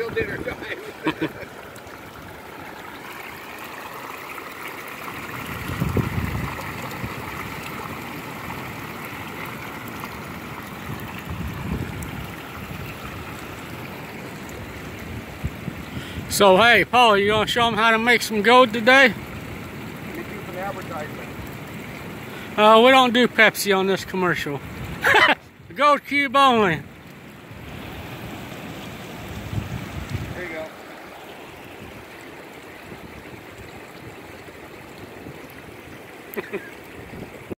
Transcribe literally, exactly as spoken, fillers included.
till dinner time. So hey, Paul, you gonna show them how to make some gold today? We do some advertising. Uh, we don't do Pepsi on this commercial. Gold cube only. There you go.